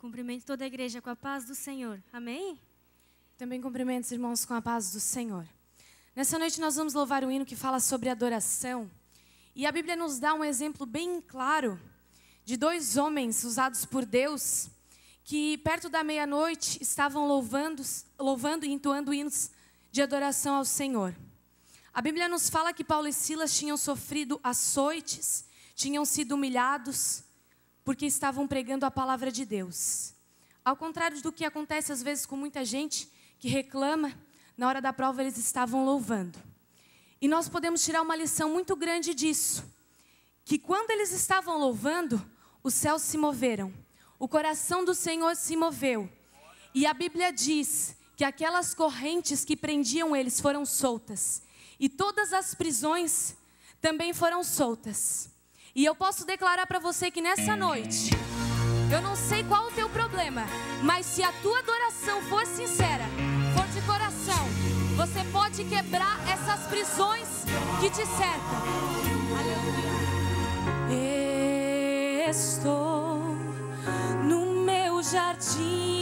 Cumprimento toda a igreja com a paz do Senhor. Amém? Também cumprimento os irmãos com a paz do Senhor. Nessa noite nós vamos louvar o hino que fala sobre adoração. E a Bíblia nos dá um exemplo bem claro de dois homens usados por Deus que perto da meia-noite estavam louvando e entoando hinos de adoração ao Senhor. A Bíblia nos fala que Paulo e Silas tinham sofrido açoites, tinham sido humilhados porque estavam pregando a palavra de Deus. Ao contrário do que acontece às vezes com muita gente que reclama, na hora da prova eles estavam louvando. E nós podemos tirar uma lição muito grande disso, que quando eles estavam louvando, os céus se moveram, o coração do Senhor se moveu. E a Bíblia diz que aquelas correntes que prendiam eles foram soltas. E todas as prisões também foram soltas. E eu posso declarar para você que nessa noite, eu não sei qual o teu problema, mas se a tua adoração for sincera, for de coração, você pode quebrar essas prisões que te cercam. Aleluia. Estou no meu jardim.